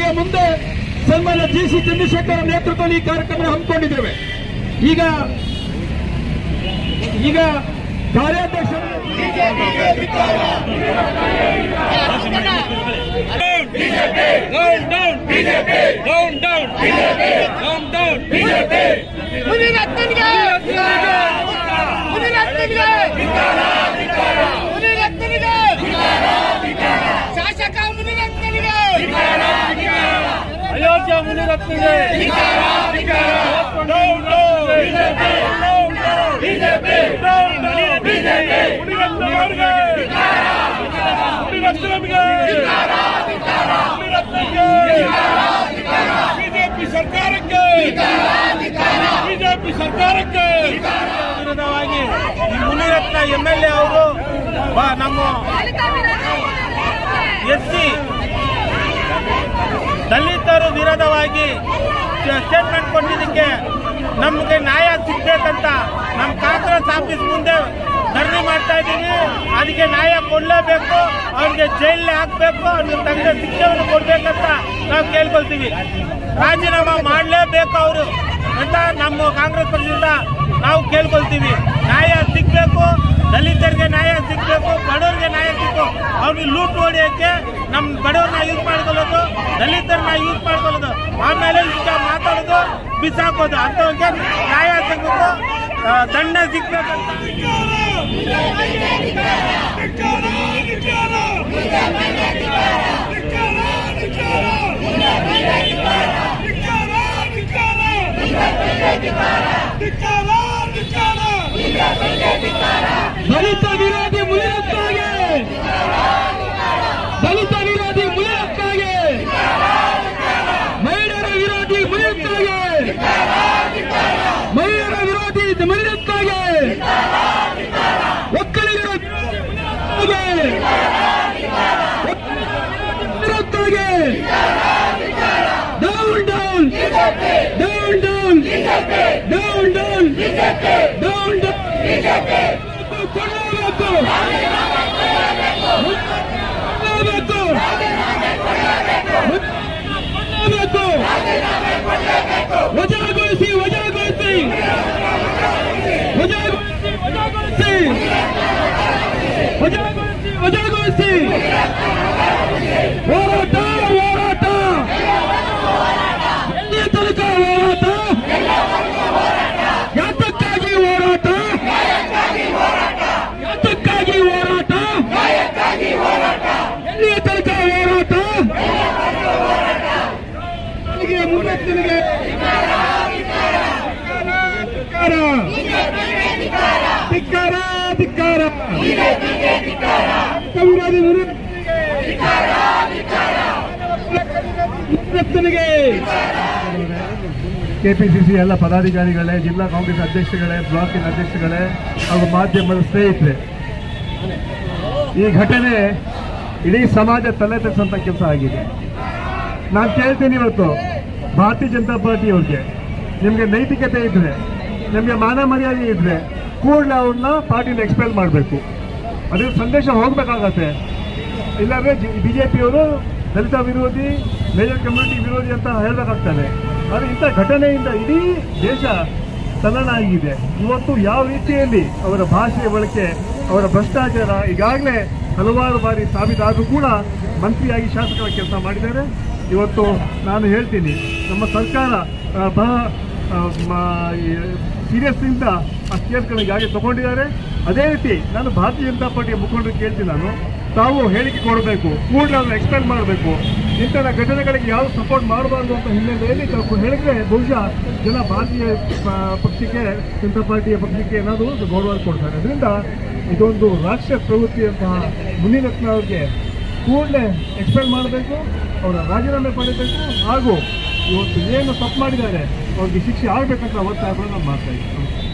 ಮುಂದೆ ಸನ್ಮಾನ್ಯ ಜಿ.ಸಿ. ಚಂದ್ರಶೇಖರ್ ನೇತೃತ್ವದಲ್ಲಿ ಈ ಕಾರ್ಯಕ್ರಮ ಹಮ್ಮಿಕೊಂಡಿದ್ದೇವೆ. ಈಗ ಕಾರ್ಯಾಧ್ಯಕ್ಷರು ಶಾಸಕ ಮುನಿರತ್ನನಿಗೆ ಅಯೋಧ್ಯ ಮುನಿರತ್ನನಿಗೆ ಬಿಜೆಪಿ ಸರ್ಕಾರಕ್ಕೆ ವಿರೋಧವಾಗಿ ಮುನಿರತ್ನ MLA ಅವರು ನಮ್ಮ SC ದಲಿತರು ವಿರೋಧವಾಗಿ ಸ್ಟೇಟ್ಮೆಂಟ್ ಕೊಟ್ಟಿದ್ದಕ್ಕೆ ನಮಗೆ ನ್ಯಾಯ ಸಿಗ್ಬೇಕಂತ ನಮ್ಮ ಕಾಂಗ್ರೆಸ್ ಆಫೀಸ್ ಮುಂದೆ ಧರಣಿ ಮಾಡ್ತಾ ಇದ್ದೀವಿ. ಅದಕ್ಕೆ ನ್ಯಾಯ ಕೊಡಲೇಬೇಕು, ಅವ್ರಿಗೆ ಜೈಲಿಗೆ ಹಾಕಬೇಕು, ಅವ್ರಿಗೆ ತಕ್ಕ ಶಿಕ್ಷೆಯನ್ನು ಕೊಡ್ಬೇಕಂತ ನಾವು ಕೇಳ್ಕೊಳ್ತೀವಿ. ರಾಜೀನಾಮೆ ಮಾಡಲೇಬೇಕು ಅವರು ಅಂತ ನಮ್ಮ ಕಾಂಗ್ರೆಸ್ ಪಕ್ಷದಿಂದ ನಾವು ಕೇಳ್ಕೊಳ್ತೀವಿ. ನ್ಯಾಯ ಸಿಗಬೇಕು, ದಲಿತರಿಗೆ ನ್ಯಾಯ ಸಿಗಬೇಕು, ಬಡವರಿಗೆ ನ್ಯಾಯ ಸಿಗಬೇಕು. ಅವ್ರಿಗೆ ಲೂಟ್ ಹೊಡೆಯೋಕ್ಕೆ ನಮ್ಮ ಬಡವ್ರನ್ನ ಯೂಸ್ ಮಾಡ್ಕೊಳ್ಳೋದು, ದಲಿತರನ್ನ ಯೂಸ್ ಮಾಡ್ಕೊಳ್ಳೋದು, ಆಮೇಲೆ ಈಗ ಮಾತಾಡೋದು, ಬಿಸಾಕೋದು, ಅಂಥವ್ರಿಗೆ ನ್ಯಾಯ ಸಿಗಬೇಕು, ದಂಡ ಸಿಗ್ಬೇಕಂತ ದಲಿತ ವಿರೋಧಿ ಮುನಿರತ್ನಗೆ, ದಲಿತ ವಿರೋಧಿ ಮುನಿರತ್ನಗೆ, ಮಹಿಳೆಯರ ವಿರೋಧಿ ಮುನಿರತ್ನಗೆ, ಮಹಿಳೆಯರ ವಿರೋಧಿ ಮುನಿರತ್ನಗೆ, ಒಕ್ಕಲಿಗರ ವಿರೋಧಿ down down down down down down down ಕೊಡಲೇಬೇಕು, ವಜಾಗೊಳಿಸಿ ವಜಾಗೊಳಿಸಿ ವಜಾಗೊಳಿಸಿ ವಜಾಗೊಳಿಸಿ ವಜಾಗೊಳಿಸಿ ಹೋರಾಟ ಹೋರಾಟ ಎಲ್ಲಿಯ ತನಕ ಹೋರಾಟ, ಯಾತಕ್ಕಾಗಿ ಹೋರಾಟ, ಯಾತಕ್ಕಾಗಿ ಹೋರಾಟ, ಎಲ್ಲಿಯ ತನಕ ಹೋರಾಟ, ಮುನಿರತ್ನನಿಗೆ ಧಿಕ್ಕಾರ ಧಿಕ್ಕಾರ, ವಿರೋಧಿ ಮುನಿರತ್ನನಿಗೆ. ಕೆಪಿಸಿಸಿ ಎಲ್ಲ ಪದಾಧಿಕಾರಿಗಳೇ, ಜಿಲ್ಲಾ ಕಾಂಗ್ರೆಸ್ ಅಧ್ಯಕ್ಷಗಳೇ, ಬ್ಲಾಕಿನ ಅಧ್ಯಕ್ಷಗಳೇ ಹಾಗೂ ಮಾಧ್ಯಮದ ಸ್ನೇಹಿತರೆ, ಈ ಘಟನೆ ಇಡೀ ಸಮಾಜ ತಲೆ ತಗ್ಸಂತ ಕೆಲಸ ಆಗಿದೆ. ನಾನು ಕೇಳ್ತೀನಿ ಇವತ್ತು ಭಾರತೀಯ ಜನತಾ ಪಾರ್ಟಿಯವ್ರಿಗೆ, ನಿಮಗೆ ನೈತಿಕತೆ ಇದ್ರೆ, ನಿಮಗೆ ಮಾನ ಮರ್ಯಾದೆ ಇದ್ರೆ ಕೂಡಲೇ ಅವ್ರನ್ನ ಪಾರ್ಟಿನ ಎಕ್ಸ್ಪೆಲ್ ಮಾಡಬೇಕು. ಅದ್ರ ಸಂದೇಶ ಹೋಗ್ಬೇಕಾಗತ್ತೆ. ಇಲ್ಲಾಂದ್ರೆ ಬಿಜೆಪಿಯವರು ದಲಿತ ವಿರೋಧಿ, ಮೇಜರ್ ಕಮ್ಯುನಿಟಿ ವಿರೋಧಿ ಅಂತ ಹೇಳಬೇಕಾಗ್ತದೆ. ಆದರೆ ಇಂಥ ಘಟನೆಯಿಂದ ಇಡೀ ದೇಶ ತಲ್ಲಣ ಆಗಿದೆ. ಇವತ್ತು ಯಾವ ರೀತಿಯಲ್ಲಿ ಅವರ ಭಾಷೆಯ ಬಳಕೆ, ಅವರ ಭ್ರಷ್ಟಾಚಾರ ಈಗಾಗಲೇ ಹಲವಾರು ಬಾರಿ ಸಾಬೀತಾದರೂ ಕೂಡ ಮಂತ್ರಿಯಾಗಿ ಶಾಸಕರ ಕೆಲಸ ಮಾಡಿದ್ದಾರೆ. ಇವತ್ತು ನಾನು ಹೇಳ್ತೀನಿ, ನಮ್ಮ ಸರ್ಕಾರ ಬಹಳ ಸೀರಿಯಸ್ನಿಂದ ಆ ಕೇಸ್ಗಳನ್ನ ಈಗಾಗಲೇ ತಗೊಂಡಿದ್ದಾರೆ. ಅದೇ ರೀತಿ ನಾನು ಭಾರತೀಯ ಜನತಾ ಪಾರ್ಟಿಯ ಮುಖಂಡರು ಕೇಳ್ತೀನಿ, ನಾನು ತಾವು ಹೇಳಿಕೆ ಕೊಡಬೇಕು, ಕೂಡಲೇ ಅದನ್ನು ಎಕ್ಸ್ಪೆಲ್ ಮಾಡಬೇಕು. ಇಂಥ ಘಟನೆಗಳಿಗೆ ಯಾವುದು ಸಪೋರ್ಟ್ ಮಾಡಬಾರ್ದು ಅಂತ ಹಿನ್ನೆಲೆಯಲ್ಲಿ ತಾವು ಹೇಳಿದ್ರೆ ಬಹುಶಃ ಜನ ಭಾರತೀಯ ಪಕ್ಷಕ್ಕೆ, ಜನತಾ ಪಾರ್ಟಿಯ ಪಕ್ಷಕ್ಕೆ ಏನಾದರೂ ಗೌರವ ಕೊಡ್ತಾರೆ. ಅದರಿಂದ ಇದೊಂದು ರಾಷ್ಟ್ರೀಯ ಪ್ರವೃತ್ತಿಯಂತಹ ಮುನಿರತ್ನ ಅವ್ರಿಗೆ ಕೂಡಲೇ ಎಕ್ಸ್ಪೆಲ್ ಮಾಡಬೇಕು, ಅವರ ರಾಜೀನಾಮೆ ಪಡೆಯಬೇಕು, ಹಾಗೂ ಇವತ್ತು ಏನು ತಪ್ಪು ಮಾಡಿದ್ದಾರೆ ಅವ್ರಿಗೆ ಶಿಕ್ಷೆ ಆಗಬೇಕಂತ ಒತ್ತಾಯಗಳನ್ನು ನಾವು ಮಾಡ್ತಾ ಇದ್ದೀವಿ.